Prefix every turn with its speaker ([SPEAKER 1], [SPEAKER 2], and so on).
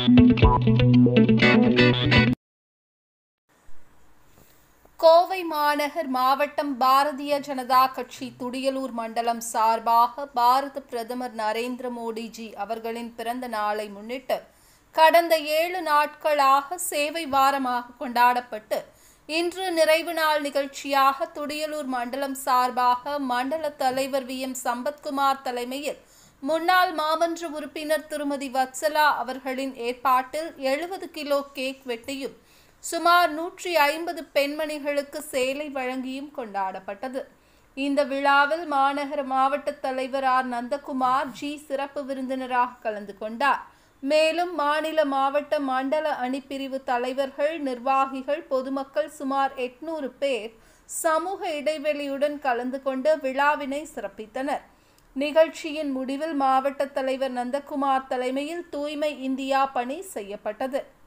[SPEAKER 1] கோவை மாநகர் மாவட்டம் பாரதிய ஜனதா கட்சி துடியலூர் மண்டலம் சார்பாக பாரத பிரதமர் நரேந்திர மோடிஜி அவர்களின் பிறந்த நாளை முன்னிட்டு கடந்த 7 நாட்களாக சேவை வாரமாக கொண்டாடப்பட்டு இன்று நிறைவு நாள் நிகழ்ச்சியாக துடியலூர் மண்டலம் சார்பாக மண்டல தலைவர் VM சம்பத்குமார் தலைமையில் முன்னாள் மாமன்ற உறுப்பினர் திருமதி வத்சலா அவர்களின் ஏற்பாட்டில் 70 கிலோ கேக் வெட்டியும் சுமார் 150 பெண்மணிகளுக்கு சேலை வழங்கியும் கொண்டாடப்பட்டது. இந்த விழாவில் மாநகர மாவட்ட தலைவர் நந்தகுமார் சிறப்பு விருந்தினராக கலந்து கொண்டார். மேலும் மாநில மாவட்ட மண்டல அணிப்பிரிவு தலைவர்கள், நிர்வாகிகள், பொதுமக்கள் சுமார் 800 பேர் சமூக இடைவெளியுடன் கலந்து கொண்டு விழாவினை சிறப்பித்தனர். நிகழ்ச்சியின் முடிவில் மாவட்ட தலைவர் நந்தகுமார் தலைமையில் தூய்மை இந்தியா பணி செய்யப்பட்டது.